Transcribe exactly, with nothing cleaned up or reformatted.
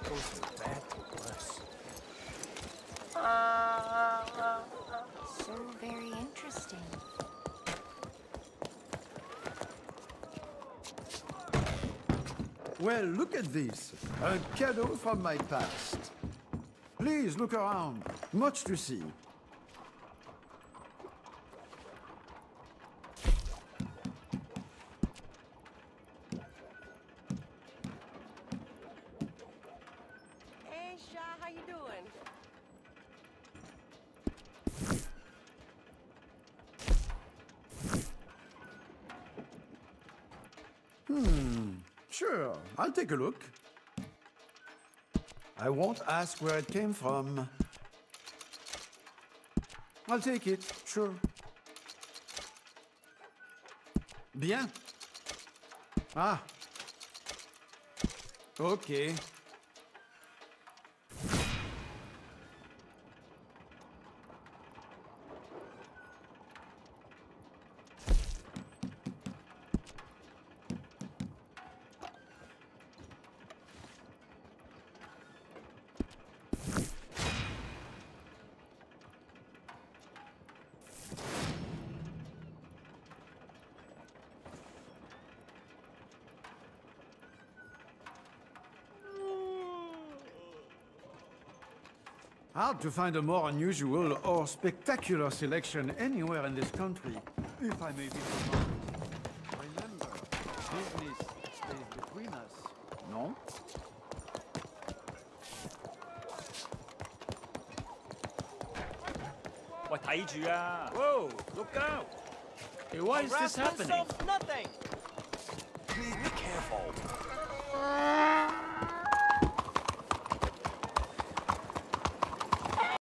Goes from bad to worse. So very interesting. Well, look at this. A cadeau from my past. Please look around. Much to see. Hey, Sha, how you doing? Hmm. Sure, I'll take a look. I won't ask where it came from. I'll take it, sure. Bien. Ah. Okay. Hard to find a more unusual or spectacular selection anywhere in this country, if I may be so bold. Remember, business stays between us, no? 喂，睇住啊 ！Whoa, look out! Hey, why is this happening? Nothing. Please be careful.